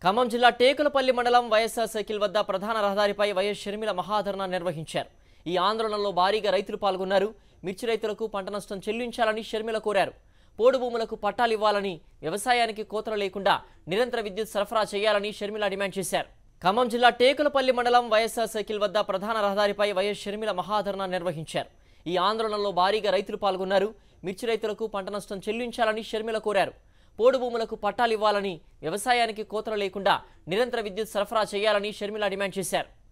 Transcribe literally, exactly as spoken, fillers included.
ఖమ్మం జిల్లా టేకులపల్లి మండలం వైఎస్ఆర్ సైకిల్ వద్ద ప్రధాన రహదారిపై వైఎస్ షర్మిల మహాధర్నా నిర్వహించారు. ఈ ఆందోళనలో భారీగా రైతులు పాల్గొన్నారు. మిర్చి రైతులకు పంట నష్టం చెల్లించాలని షర్మిల కోరారు. పోడు భూములకు పట్టాలు ఇవ్వాలని, వ్యవసాయానికి కోతలు లేకుండా నిరంతర విద్యుత్ సరఫరా చేయాలని షర్మిల డిమాండ్ చేశారు. ఖమ్మం జిల్లా టేకులపల్లి మండలం వైఎస్ఆర్ సైకిల్ వద్ద ప్రధాన రహదారిపై వైఎస్ షర్మిల మహాధర్నా నిర్వహించారు. ఈ ఆందోళనలో భారీగా రైతులు పాల్గొన్నారు. మిర్చి రైతులకు పంట నష్టం చెల్లించాలని షర్మిల కోరారు. పోడు భూములకు పట్టాలు ఇవ్వాలని, వ్యవసాయానికి కోతలు లేకుండా నిరంతర విద్యుత్ సరఫరా చేయాలని షర్మిల డిమాండ్ చేశారు.